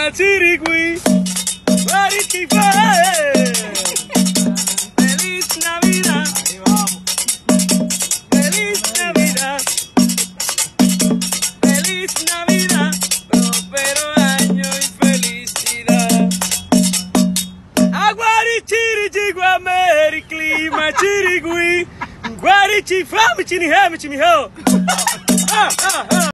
Chirigui, Guarichifa. Feliz Navidad. Ahí vamos. Feliz Navidad. Feliz Navidad. Próspero año y felicidad. Aguarichirigua, Merry Clima, Chirigui, Guarichifa, Michiniha, Michiniho.